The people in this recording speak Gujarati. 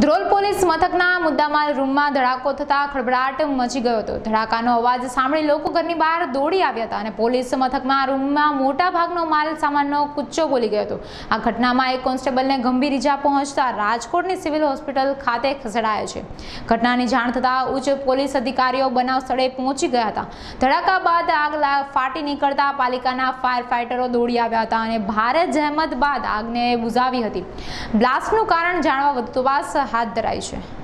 ધ્રોલ પોલીસ મથકના મુદ્દામાલ રૂમમાં ધડાકો થતા ખળભળાટ મચી ગયો હતો। ધડાકાનો અવાજ સાંભળી લોકો ઘરની બહાર દોડી આવ્યા હતા અને પોલીસ મથકના રૂમમાં મોટા ભાગનો માલ સામાનનો કુચ્ચો બોલી ગયો હતો। આ ઘટનામાં એક કોન્સ્ટેબલને ગંભીર ઈજા પહોંચતા રાજકોટની સિવિલ હોસ્પિટલ ખાતે ખસેડાયો છે। ઘટનાની જાણ થતાં ઉચ્ચ પોલીસ અધિકારીઓ બનાવ સ્થળે પહોંચી ગયા હતા। ધડાકા બાદ આગ ફાટી નીકળતા પાલિકાના ફાયર ફાઇટરો દોડી આવ્યા હતા અને ભારે જહેમત બાદ આગને બુઝાવી હતી। બ્લાસ્ટનું કારણ જાણવા વધુ તપાસ હાથ ધરાઈ છે।